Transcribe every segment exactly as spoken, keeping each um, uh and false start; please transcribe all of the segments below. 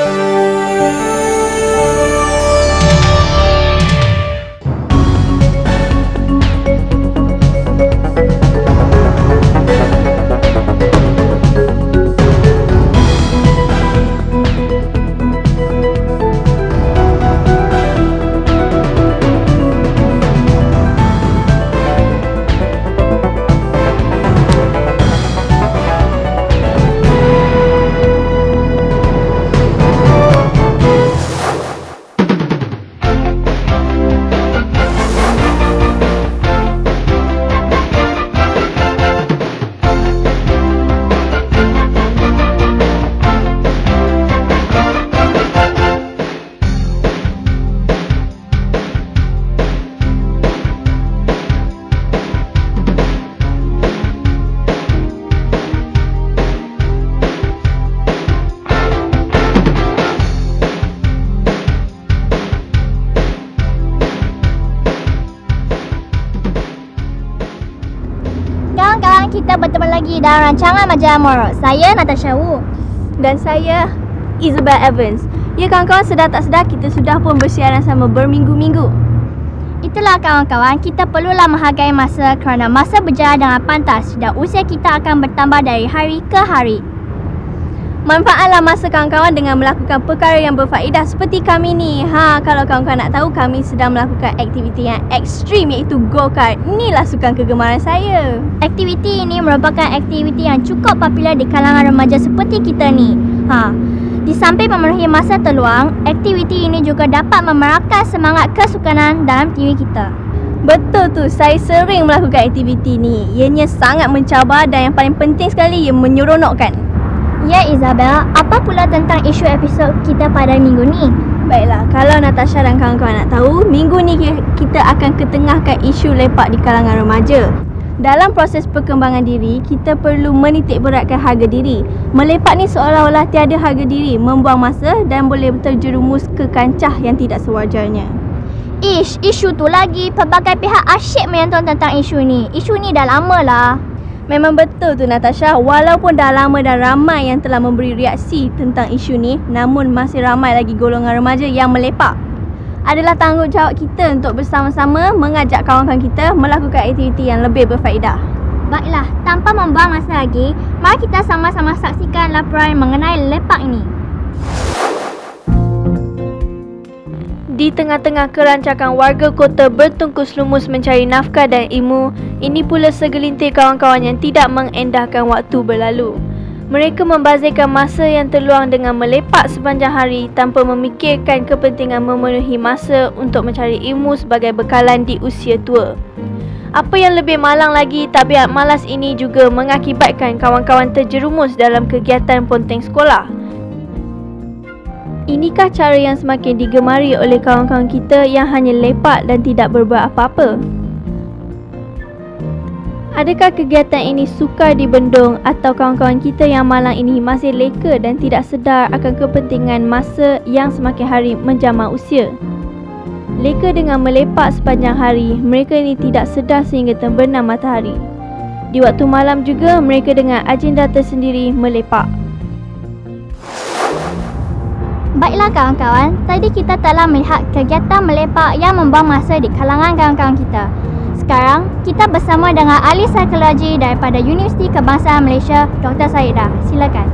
Kita bertemu lagi dalam rancangan Majalah Moral. Saya Natasha Wu. Dan saya Isabel Evans. Ya kawan-kawan, sedar tak sedar kita sudah pun bersiaran sama berminggu-minggu. Itulah kawan-kawan, kita perlulah menghargai masa kerana masa berjalan dengan pantas dan usia kita akan bertambah dari hari ke hari. Manfaatlah masa kawan-kawan dengan melakukan perkara yang berfaedah seperti kami ni. Ha, kalau kawan-kawan nak tahu, kami sedang melakukan aktiviti yang ekstrim iaitu go-kart. Inilah sukan kegemaran saya. Aktiviti ini merupakan aktiviti yang cukup popular di kalangan remaja seperti kita ni. Ha, di samping memenuhi masa terluang, aktiviti ini juga dapat memerankan semangat kesukanan dalam diri kita. Betul tu, saya sering melakukan aktiviti ni. Ianya sangat mencabar dan yang paling penting sekali, ia menyeronokkan. Ya Isabel, apa pula tentang isu episod kita pada minggu ni? Baiklah, kalau Natasha dan kawan-kawan nak tahu, minggu ni kita akan ketengahkan isu lepak di kalangan remaja. Dalam proses perkembangan diri, kita perlu menitik beratkan harga diri. Melepak ni seolah-olah tiada harga diri, membuang masa dan boleh terjerumus ke kancah yang tidak sewajarnya. Ish, isu tu lagi. Pelbagai pihak asyik menonton tentang isu ni. Isu ni dah lama lah. Memang betul tu Natasha, walaupun dah lama dan ramai yang telah memberi reaksi tentang isu ni, namun masih ramai lagi golongan remaja yang melepak. Adalah tanggungjawab kita untuk bersama-sama mengajak kawan-kawan kita melakukan aktiviti yang lebih berfaedah. Baiklah, tanpa membuang masa lagi, mari kita sama-sama saksikan laporan mengenai lepak ini. Di tengah-tengah kerancakan warga kota bertungkus lumus mencari nafkah dan ilmu, ini pula segelintir kawan-kawan yang tidak mengendahkan waktu berlalu. Mereka membazirkan masa yang terluang dengan melepak sepanjang hari tanpa memikirkan kepentingan memenuhi masa untuk mencari ilmu sebagai bekalan di usia tua. Apa yang lebih malang lagi, tabiat malas ini juga mengakibatkan kawan-kawan terjerumus dalam kegiatan ponteng sekolah. Inikah cara yang semakin digemari oleh kawan-kawan kita yang hanya lepak dan tidak berbuat apa-apa? Adakah kegiatan ini sukar dibendung atau kawan-kawan kita yang malang ini masih leka dan tidak sedar akan kepentingan masa yang semakin hari menjamah usia? Leka dengan melepak sepanjang hari, mereka ini tidak sedar sehingga terbenam matahari. Di waktu malam juga mereka dengan agenda tersendiri melepak. Baiklah kawan-kawan, tadi kita telah melihat kegiatan melepak yang membuang masa di kalangan kawan-kawan kita. Sekarang, kita bersama dengan ahli psikologi daripada Universiti Kebangsaan Malaysia, Doktor Saeedah. Silakan.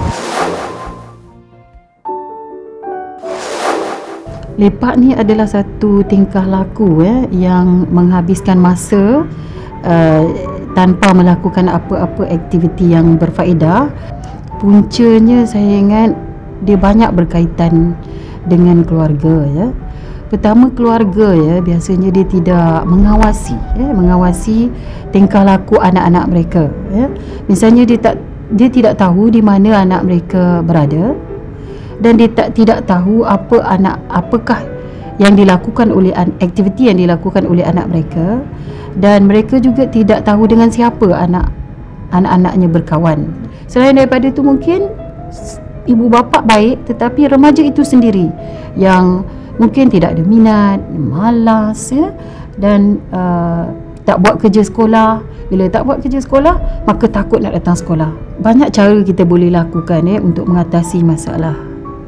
Lepak ni adalah satu tingkah laku eh, yang menghabiskan masa uh, tanpa melakukan apa-apa aktiviti yang berfaedah. Puncanya saya ingat dia banyak berkaitan dengan keluarga ya. Pertama, keluarga ya, biasanya dia tidak mengawasi ya, mengawasi tingkah laku anak-anak mereka ya. Misalnya dia tak dia tidak tahu di mana anak mereka berada dan dia tak tidak tahu apa anak apakah yang dilakukan oleh aktiviti yang dilakukan oleh anak mereka, dan mereka juga tidak tahu dengan siapa anak anak-anaknya berkawan. Selain daripada itu, mungkin ibu bapa baik tetapi remaja itu sendiri yang mungkin tidak ada minat, malas ya, dan uh, tak buat kerja sekolah. Bila tak buat kerja sekolah, maka takut nak datang sekolah. Banyak cara kita boleh lakukan ya untuk mengatasi masalah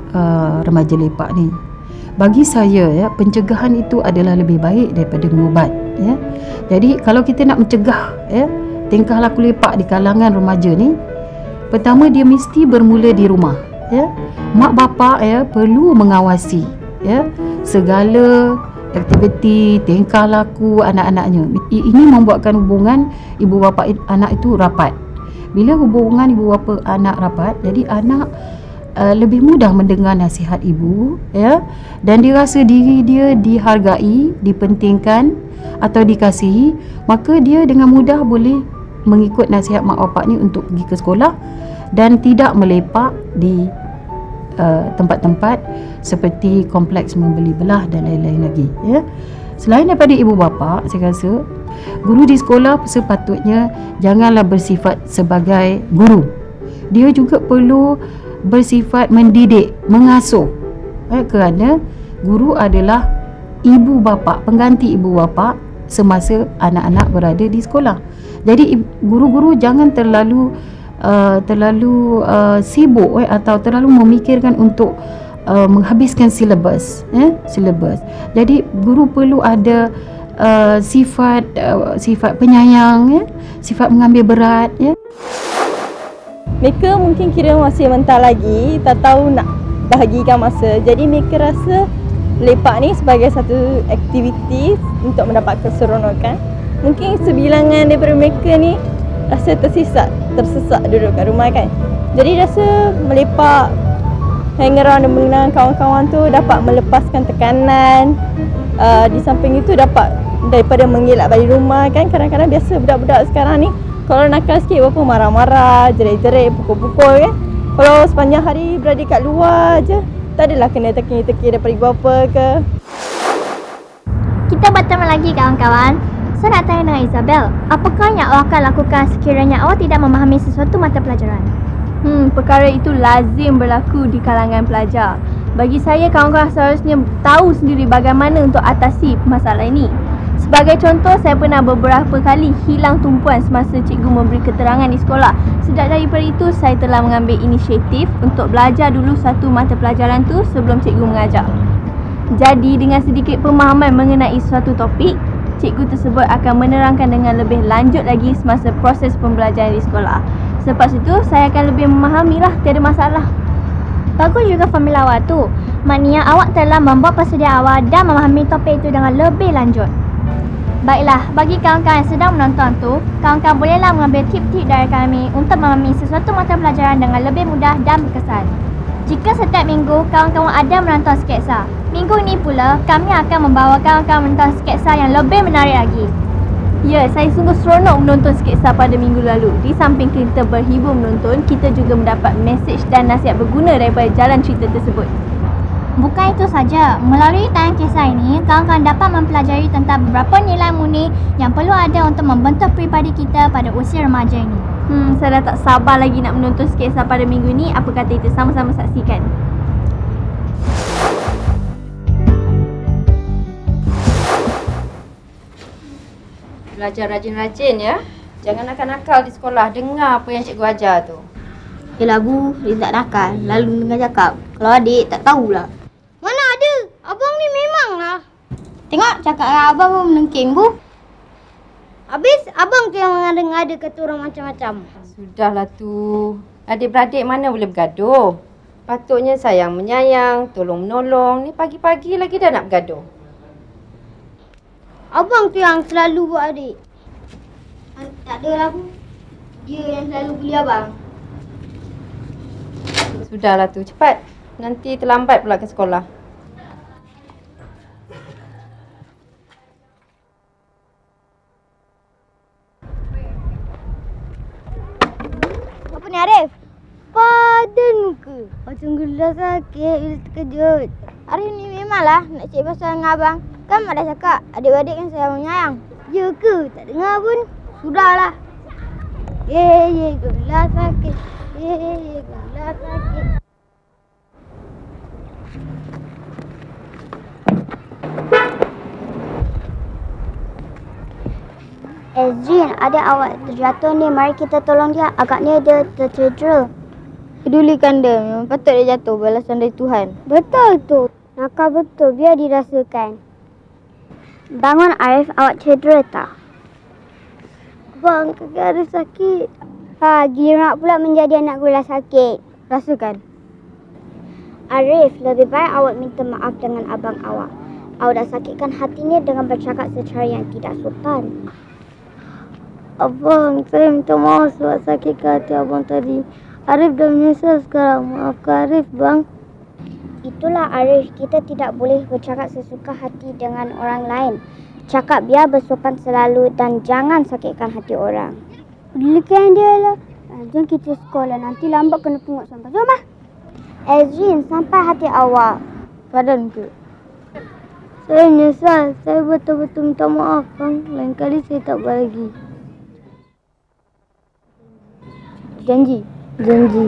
uh, remaja lepak ni. Bagi saya ya, pencegahan itu adalah lebih baik daripada mengubat ya. Jadi kalau kita nak mencegah ya tingkah laku lepak di kalangan remaja ni, pertama dia mesti bermula di rumah ya. Mak bapa ya perlu mengawasi ya segala aktiviti tingkah laku anak-anaknya. Ini membuatkan hubungan ibu bapa anak itu rapat. Bila hubungan ibu bapa anak rapat, jadi anak uh, lebih mudah mendengar nasihat ibu ya, dan dia rasa diri dia dihargai, dipentingkan atau dikasihi, maka dia dengan mudah boleh mengikut nasihat mak bapak ni untuk pergi ke sekolah dan tidak melepak di Uh, tempat-tempat seperti kompleks membeli belah dan lain-lain lagi ya. Selain daripada ibu bapa, saya rasa guru di sekolah sepatutnya janganlah bersifat sebagai guru. Dia juga perlu bersifat mendidik, mengasuh eh, kerana guru adalah ibu bapa, pengganti ibu bapa semasa anak-anak berada di sekolah. Jadi guru-guru jangan terlalu Uh, terlalu uh, sibuk eh, atau terlalu memikirkan untuk uh, menghabiskan silabus eh, silabus. Jadi guru perlu ada uh, sifat uh, sifat penyayang eh, sifat mengambil berat ya. Mereka mungkin kira masih mentah lagi, tak tahu nak bahagikan masa. Jadi mereka rasa lepak ni sebagai satu aktiviti untuk mendapat keseronokan. Mungkin sebilangan daripada mereka ni rasa tersesat, tersesat duduk kat rumah kan. Jadi rasa melepak, hang around dan mengenal kawan-kawan tu dapat melepaskan tekanan. Uh, di samping itu dapat daripada mengelak balik rumah kan. Kadang-kadang biasa budak-budak sekarang ni kalau nakal sikit berapa marah-marah, jerit-jerit, pukul-pukul kan. Kalau sepanjang hari berada kat luar je, tak adalah kena teki-teki daripada ibu bapa ke. Kita bertemu lagi kawan-kawan. Saya nak tanya dengan Isabel, apakah yang awak akan lakukan sekiranya awak tidak memahami sesuatu mata pelajaran? Hmm, perkara itu lazim berlaku di kalangan pelajar. Bagi saya, kawan-kawan seharusnya tahu sendiri bagaimana untuk atasi masalah ini. Sebagai contoh, saya pernah beberapa kali hilang tumpuan semasa cikgu memberi keterangan di sekolah. Sejak daripada itu, saya telah mengambil inisiatif untuk belajar dulu satu mata pelajaran tu sebelum cikgu mengajar. Jadi, dengan sedikit pemahaman mengenai suatu topik, cikgu tersebut akan menerangkan dengan lebih lanjut lagi semasa proses pembelajaran di sekolah. Selepas itu, saya akan lebih memahamilah, tiada masalah. Bagus juga formula awak tu. Maknanya awak telah membuat persediaan awak dan memahami topik itu dengan lebih lanjut. Baiklah, bagi kawan-kawan yang sedang menonton tu, kawan-kawan bolehlah mengambil tip-tip dari kami untuk memahami sesuatu mata pelajaran dengan lebih mudah dan berkesan. Jika setiap minggu kawan-kawan ada menonton sketsa, minggu ini pula kami akan membawa kawan-kawan menonton sketsa yang lebih menarik lagi. Ya, saya sungguh seronok menonton sketsa pada minggu lalu. Di samping kita berhibur menonton, kita juga mendapat mesej dan nasihat berguna daripada jalan cerita tersebut. Bukan itu saja, melalui tayangan kisah ini, kawan-kawan dapat mempelajari tentang beberapa nilai murni yang perlu ada untuk membentuk pribadi kita pada usia remaja ini. Hmm, saya dah tak sabar lagi nak menonton sketsa pada minggu ni. Apa kata kita sama-sama saksikan? Belajar rajin-rajin ya. Jangan nakal-nakal di sekolah. Dengar apa yang cikgu ajar tu. Yelah Bu, dia tak nakal. Lalu dengar cakap. Kalau adik tak tahulah. Mana ada? Abang ni memanglah. Tengok cakap dengan abang pun menengking Bu. Habis abang tu yang mengada-ngada kata orang macam-macam. Sudahlah tu. Adik-beradik mana boleh bergaduh. Patutnya sayang menyayang, tolong menolong. Ni pagi-pagi lagi dah nak bergaduh. Abang tu yang selalu buat adik. Tak adalah Bu. Dia yang selalu bully abang. Sudahlah tu, cepat. Nanti terlambat pula ke sekolah. Apa ni Arif? Padan muka. Macam gelas sakit, bila terkejut. Arif ni memanglah nak cek pasal dengan abang. Kan mak dah cakap, adik-adik kan sayang menyayang. Ya ke? Tak dengar pun. Sudahlah. Ye ye gelas sakit. Ye ye gelas sakit. Ezrin, ada awak terjatuh ni. Mari kita tolong dia. Agaknya dia tercedera. pedulikan dia. Memang patut dia jatuh, balasan dari Tuhan. Betul tu. Nakal betul, biar dirasakan. Bangun Arif, awak cedera tak? Bang, kaki Arif sakit. Ha, gila nak pula menjadi anak gula sakit. Rasakan. Arif, lebih baik awak minta maaf dengan abang awak. Awak dah sakitkan hatinya dengan bercakap secara yang tidak sopan. Abang, saya minta maaf sebab sakitkan hati abang tadi. Arif dah menyesal sekarang. Maafkan Arif, bang. Itulah Arif, kita tidak boleh bercakap sesuka hati dengan orang lain. Cakap biar bersopan selalu dan jangan sakitkan hati orang. Pedulikan dia lah. Jom kita sekolah, nanti lambat kena pungut sampah. Jom lah. Ezrin, sampai hati awak. Padan ke? Saya menyesal. Saya betul-betul minta maaf, bang. Lain kali saya tak buat lagi. Janji. Janji.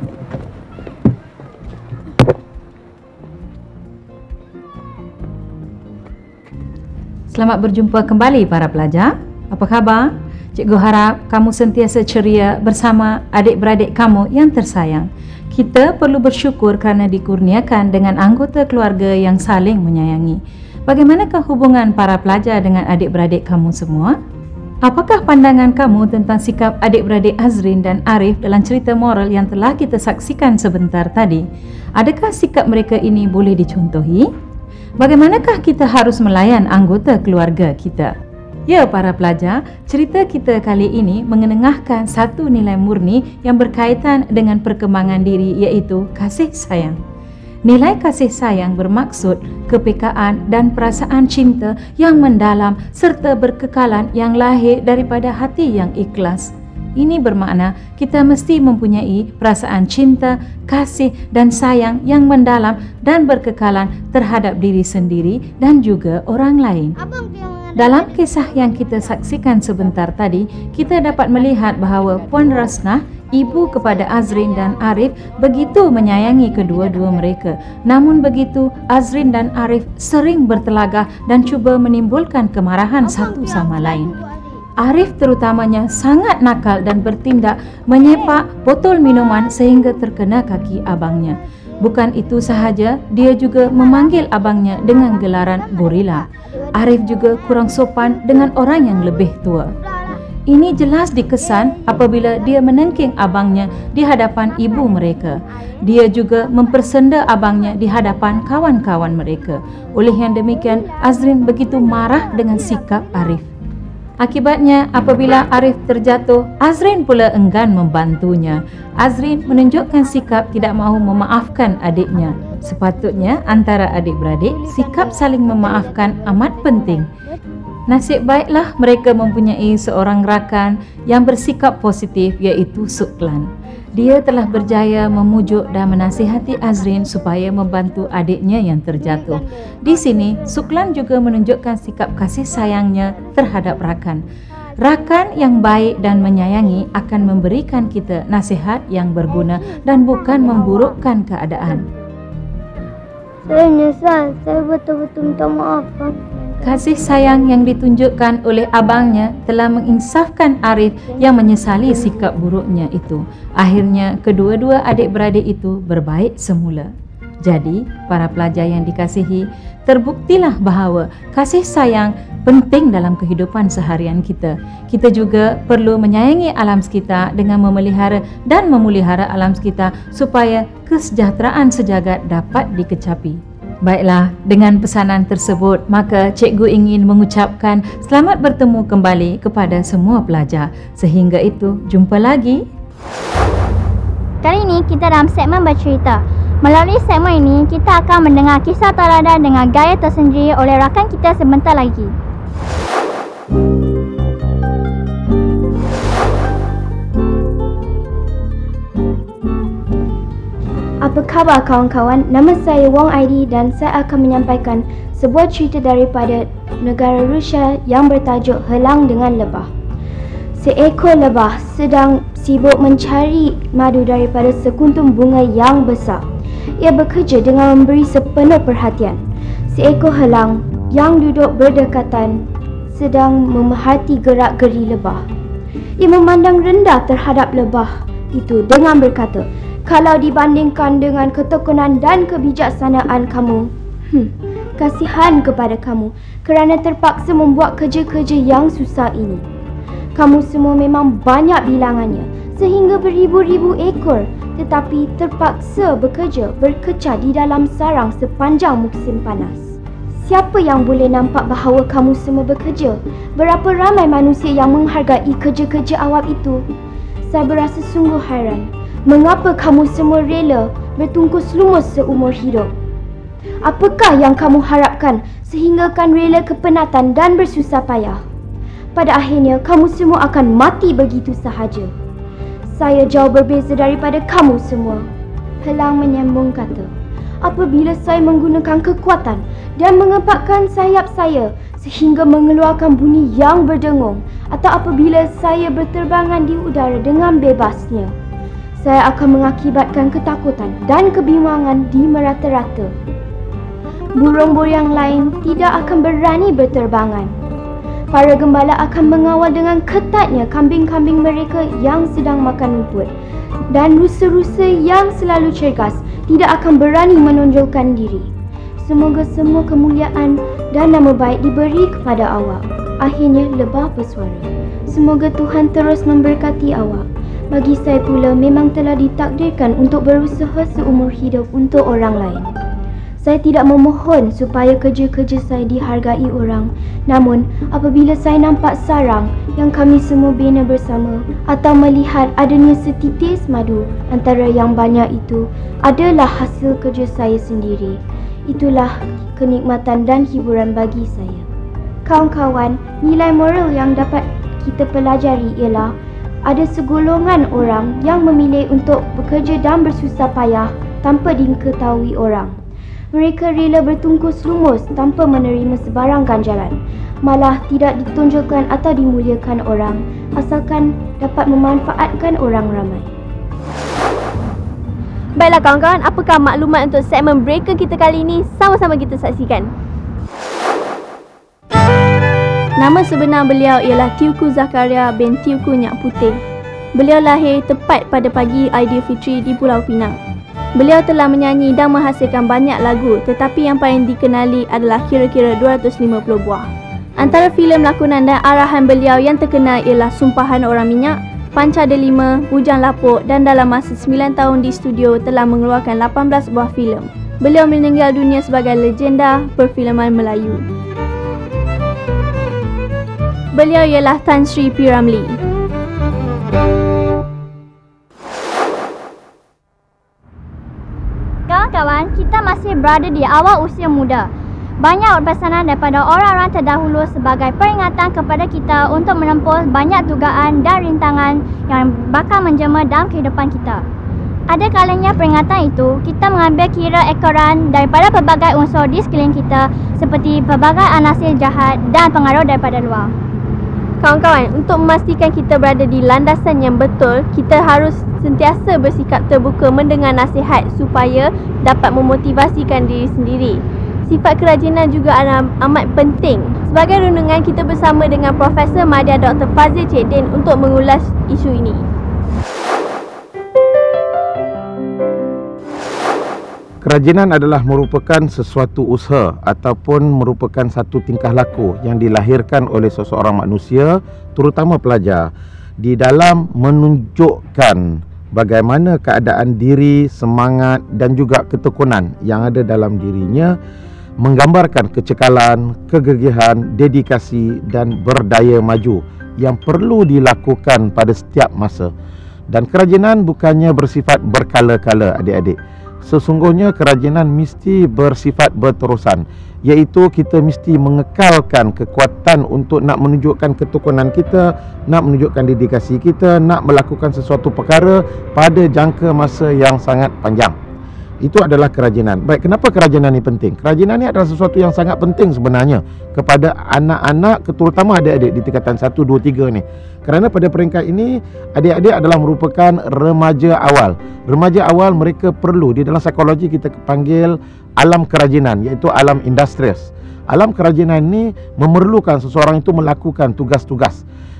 Selamat berjumpa kembali para pelajar. Apa khabar? Cikgu harap kamu sentiasa ceria bersama adik-beradik kamu yang tersayang. Kita perlu bersyukur kerana dikurniakan dengan anggota keluarga yang saling menyayangi. Bagaimanakah hubungan para pelajar dengan adik-beradik kamu semua? Apakah pandangan kamu tentang sikap adik-beradik Azrin dan Arif dalam cerita moral yang telah kita saksikan sebentar tadi? Adakah sikap mereka ini boleh dicontohi? Bagaimanakah kita harus melayan anggota keluarga kita? Ya para pelajar, cerita kita kali ini mengenengahkan satu nilai murni yang berkaitan dengan perkembangan diri, iaitu kasih sayang. Nilai kasih sayang bermaksud kepekaan dan perasaan cinta yang mendalam serta berkekalan yang lahir daripada hati yang ikhlas. Ini bermakna kita mesti mempunyai perasaan cinta, kasih dan sayang yang mendalam dan berkekalan terhadap diri sendiri dan juga orang lain. Dalam kisah yang kita saksikan sebentar tadi, kita dapat melihat bahawa Puan Rasnah, ibu kepada Azrin dan Arif, begitu menyayangi kedua-dua mereka. Namun begitu, Azrin dan Arif sering bertelagah dan cuba menimbulkan kemarahan satu sama lain. Arif terutamanya sangat nakal dan bertindak menyepak botol minuman sehingga terkena kaki abangnya. Bukan itu sahaja, dia juga memanggil abangnya dengan gelaran gorila. Arif juga kurang sopan dengan orang yang lebih tua. Ini jelas dikesan apabila dia menengking abangnya di hadapan ibu mereka. Dia juga mempersenda abangnya di hadapan kawan-kawan mereka. Oleh yang demikian, Azrin begitu marah dengan sikap Arif. Akibatnya, apabila Arif terjatuh, Azrin pula enggan membantunya. Azrin menunjukkan sikap tidak mahu memaafkan adiknya. Sepatutnya antara adik-beradik, sikap saling memaafkan amat penting. Nasib baiklah mereka mempunyai seorang rakan yang bersikap positif, iaitu Suklan. Dia telah berjaya memujuk dan menasihati Azrin supaya membantu adiknya yang terjatuh. Di sini, Suklan juga menunjukkan sikap kasih sayangnya terhadap rakan. Rakan yang baik dan menyayangi akan memberikan kita nasihat yang berguna dan bukan memburukkan keadaan. Saya menyesal. Saya betul-betul minta maaf, bang. Kasih sayang yang ditunjukkan oleh abangnya telah menginsafkan Arif yang menyesali sikap buruknya itu. Akhirnya, kedua-dua adik-beradik itu berbaik semula. Jadi, para pelajar yang dikasihi, terbuktilah bahawa kasih sayang penting dalam kehidupan seharian kita. Kita juga perlu menyayangi alam sekitar dengan memelihara dan memelihara alam sekitar supaya kesejahteraan sejagat dapat dikecapi. Baiklah, dengan pesanan tersebut, maka cikgu ingin mengucapkan selamat bertemu kembali kepada semua pelajar. Sehingga itu, jumpa lagi. Kali ini kita dalam segmen bercerita. Melalui segmen ini, kita akan mendengar kisah teladan dengan gaya tersendiri oleh rakan kita sebentar lagi. Apa khabar kawan-kawan? Nama saya Wong Aidi dan saya akan menyampaikan sebuah cerita daripada negara Rusia yang bertajuk Helang dengan Lebah. Seekor lebah sedang sibuk mencari madu daripada sekuntum bunga yang besar. Ia bekerja dengan memberi sepenuh perhatian. Seekor helang yang duduk berdekatan sedang memerhati gerak-geri lebah. Ia memandang rendah terhadap lebah itu dengan berkata, Kalau dibandingkan dengan ketekunan dan kebijaksanaan kamu, hmm, kasihan kepada kamu kerana terpaksa membuat kerja-kerja yang susah ini. Kamu semua memang banyak bilangannya sehingga beribu-ribu ekor, tetapi terpaksa bekerja berkecah di dalam sarang sepanjang musim panas. Siapa yang boleh nampak bahawa kamu semua bekerja? Berapa ramai manusia yang menghargai kerja-kerja awam itu? Saya berasa sungguh hairan. Mengapa kamu semua rela bertungkus lumus seumur hidup? Apakah yang kamu harapkan sehingga kan rela kepenatan dan bersusah payah? Pada akhirnya, kamu semua akan mati begitu sahaja. Saya jauh berbeza daripada kamu semua. Helang menyambung kata, apabila saya menggunakan kekuatan dan mengepakkan sayap saya sehingga mengeluarkan bunyi yang berdengung, atau apabila saya berterbangan di udara dengan bebasnya, saya akan mengakibatkan ketakutan dan kebimbangan di merata-rata. Burung-burung yang lain tidak akan berani berterbangan. Para gembala akan mengawal dengan ketatnya kambing-kambing mereka yang sedang makan rumput, dan rusa-rusa yang selalu cergas tidak akan berani menonjolkan diri. Semoga semua kemuliaan dan nama baik diberi kepada awak. Akhirnya lebah bersuara, semoga Tuhan terus memberkati awak. Bagi saya pula memang telah ditakdirkan untuk berusaha seumur hidup untuk orang lain. Saya tidak memohon supaya kerja-kerja saya dihargai orang. Namun, apabila saya nampak sarang yang kami semua bina bersama atau melihat adanya setitis madu antara yang banyak itu adalah hasil kerja saya sendiri, itulah kenikmatan dan hiburan bagi saya. Kawan-kawan, nilai moral yang dapat kita pelajari ialah ada segolongan orang yang memilih untuk bekerja dan bersusah payah tanpa diketahui orang. Mereka rela bertungkus lumus tanpa menerima sebarang ganjaran, malah tidak ditunjukkan atau dimuliakan orang, asalkan dapat memanfaatkan orang ramai. Baiklah kawan-kawan, apakah maklumat untuk segmen breaker kita kali ini? Sama-sama kita saksikan. Nama sebenar beliau ialah Teuku Zakaria bin Teuku Nyak Putih. Beliau lahir tepat pada pagi Aidilfitri di Pulau Pinang. Beliau telah menyanyi dan menghasilkan banyak lagu, tetapi yang paling dikenali adalah kira-kira dua ratus lima puluh buah. Antara filem lakonan dan arahan beliau yang terkenal ialah Sumpahan Orang Minyak, Panca Delima, Bujang Lapuk, dan dalam masa sembilan tahun di studio telah mengeluarkan lapan belas buah filem. Beliau meninggal dunia sebagai legenda perfilman Melayu. Beliau ialah Tan Sri P. Ramlee. Kawan-kawan, kita masih berada di awal usia muda. Banyak pesanan daripada orang-orang terdahulu sebagai peringatan kepada kita untuk menempuh banyak dugaan dan rintangan yang bakal menjema dalam kehidupan kita. Ada kalanya peringatan itu, kita mengambil kira ekoran daripada pelbagai unsur di sekeliling kita seperti pelbagai anasir jahat dan pengaruh daripada luar. Kawan-kawan, untuk memastikan kita berada di landasan yang betul, kita harus sentiasa bersikap terbuka mendengar nasihat supaya dapat memotivasikan diri sendiri. Sifat kerajinan juga amat penting. Sebagai renungan, kita bersama dengan Profesor Madya Doktor Fazil Cik Din untuk mengulas isu ini. Kerajinan adalah merupakan sesuatu usaha ataupun merupakan satu tingkah laku yang dilahirkan oleh seseorang manusia, terutama pelajar, di dalam menunjukkan bagaimana keadaan diri, semangat dan juga ketekunan yang ada dalam dirinya, menggambarkan kecekalan, kegigihan, dedikasi dan berdaya maju yang perlu dilakukan pada setiap masa. Dan kerajinan bukannya bersifat berkala-kala, adik-adik. Sesungguhnya kerajinan mesti bersifat berterusan, iaitu kita mesti mengekalkan kekuatan untuk nak menunjukkan ketekunan kita, nak menunjukkan dedikasi kita, nak melakukan sesuatu perkara pada jangka masa yang sangat panjang. Itu adalah kerajinan. Baik, kenapa kerajinan ini penting? Kerajinan ini adalah sesuatu yang sangat penting sebenarnya kepada anak-anak, terutama adik-adik di tingkatan satu, dua, tiga ni. Kerana pada peringkat ini, adik-adik adalah merupakan remaja awal. Remaja awal mereka perlu, di dalam psikologi kita panggil alam kerajinan, iaitu alam industrius. Alam kerajinan ini memerlukan seseorang itu melakukan tugas-tugas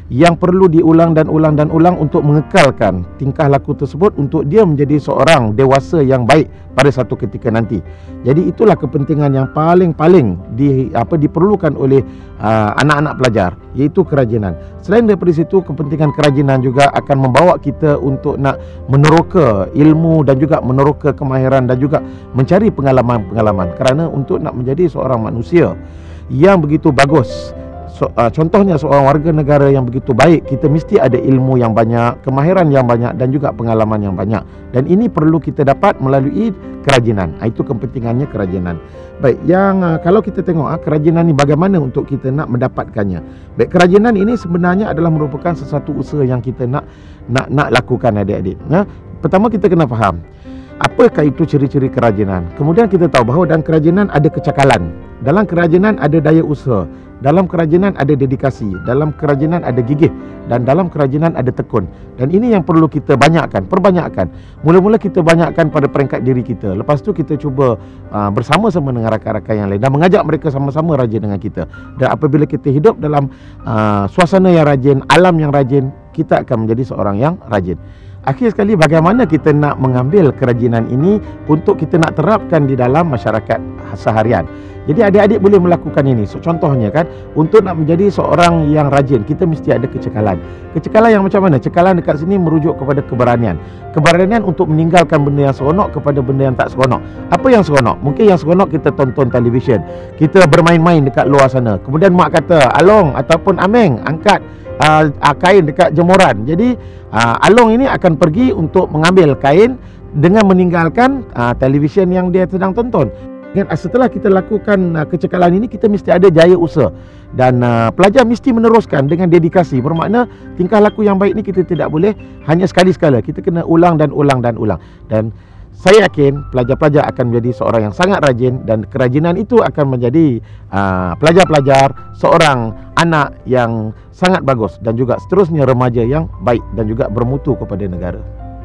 yang perlu diulang dan ulang dan ulang untuk mengekalkan tingkah laku tersebut untuk dia menjadi seorang dewasa yang baik pada satu ketika nanti. Jadi itulah kepentingan yang paling-paling di apa diperlukan oleh uh, anak-anak pelajar, iaitu kerajinan. Selain daripada situ, kepentingan kerajinan juga akan membawa kita untuk nak meneroka ilmu dan juga meneroka kemahiran dan juga mencari pengalaman-pengalaman, kerana untuk nak menjadi seorang manusia yang begitu bagus, so, uh, contohnya seorang warga negara yang begitu baik, kita mesti ada ilmu yang banyak, kemahiran yang banyak dan juga pengalaman yang banyak. Dan ini perlu kita dapat melalui kerajinan. Itu kepentingannya kerajinan. Baik, yang uh, kalau kita tengok uh, kerajinan ini bagaimana untuk kita nak mendapatkannya. Baik, kerajinan ini sebenarnya adalah merupakan sesuatu usaha yang kita nak nak nak lakukan, adik-adik. Nah, pertama kita kena faham apakah itu ciri-ciri kerajinan. Kemudian kita tahu bahawa dalam kerajinan ada kecakalan, dalam kerajinan ada daya usaha, dalam kerajinan ada dedikasi, dalam kerajinan ada gigih, dan dalam kerajinan ada tekun. Dan ini yang perlu kita banyakkan, perbanyakkan. Mula-mula kita banyakkan pada peringkat diri kita. Lepas tu kita cuba uh, bersama-sama dengan rakan-rakan yang lain dan mengajak mereka sama-sama rajin dengan kita. Dan apabila kita hidup dalam uh, suasana yang rajin, alam yang rajin, kita akan menjadi seorang yang rajin. Akhir sekali, bagaimana kita nak mengambil kerajinan ini untuk kita nak terapkan di dalam masyarakat seharian. Jadi adik-adik boleh melakukan ini. So, contohnya kan, untuk nak menjadi seorang yang rajin, kita mesti ada kecekalan. Kecekalan yang macam mana? Cekalan dekat sini merujuk kepada keberanian. Keberanian untuk meninggalkan benda yang seronok kepada benda yang tak seronok. Apa yang seronok? Mungkin yang seronok kita tonton televisyen, kita bermain-main dekat luar sana. Kemudian mak kata, Along ataupun Ameng angkat Uh, kain dekat jemuran. Jadi uh, Along ini akan pergi untuk mengambil kain dengan meninggalkan uh, televisyen yang dia sedang tonton. Dan setelah kita lakukan uh, kecekalan ini, kita mesti ada jaya usaha. Dan uh, pelajar mesti meneruskan dengan dedikasi. Bermakna tingkah laku yang baik ni kita tidak boleh hanya sekali-sekala. Kita kena ulang dan ulang dan ulang. Dan saya yakin pelajar-pelajar akan menjadi seorang yang sangat rajin, dan kerajinan itu akan menjadi uh, pelajar-pelajar seorang anak yang sangat bagus dan juga seterusnya remaja yang baik dan juga bermutu kepada negara.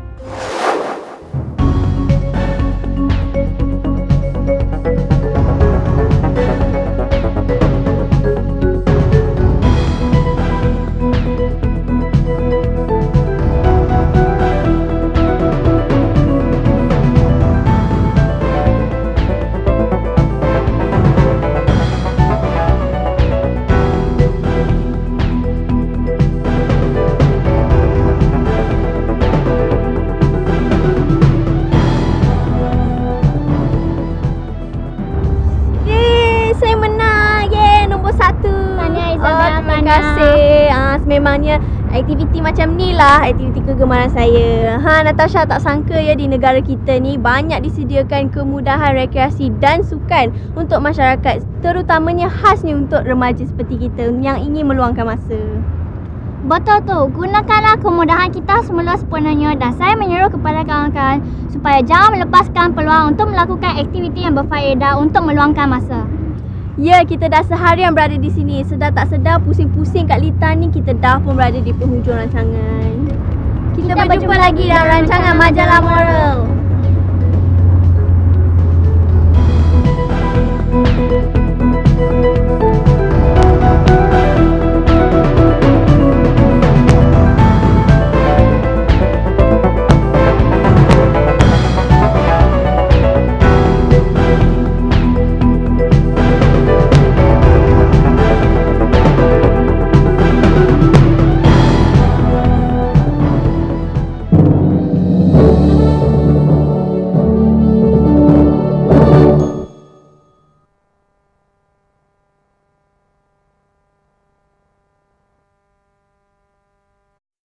Terima kasih. Ah, sememangnya aktiviti macam ni lah aktiviti kegemaran saya. Ha, Natasha tak sangka ya di negara kita ni banyak disediakan kemudahan rekreasi dan sukan untuk masyarakat, terutamanya khasnya untuk remaja seperti kita yang ingin meluangkan masa. Betul tu, gunakanlah kemudahan kita semula sepenuhnya, dan saya menyuruh kepada kawan-kawan supaya jangan melepaskan peluang untuk melakukan aktiviti yang berfaedah untuk meluangkan masa. Ya, kita dah seharian berada di sini. Sedar tak sedar, pusing-pusing kat litar ni, kita dah pun berada di penghujung rancangan. Kita, kita berjumpa lagi dalam rancangan Majalah Moral.